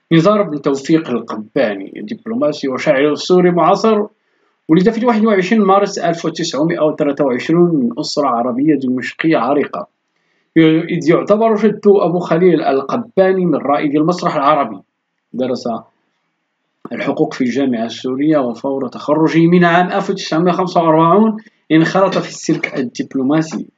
نزار بن توفيق القباني دبلوماسي وشاعر سوري معاصر، ولد في 21 مارس 1923 من أسرة عربية دمشقية عريقة، إذ يعتبر جده أبو خليل القباني من رائدي المسرح العربي. درس الحقوق في الجامعة السورية، وفور تخرجه من عام 1945 انخرط في السلك الدبلوماسي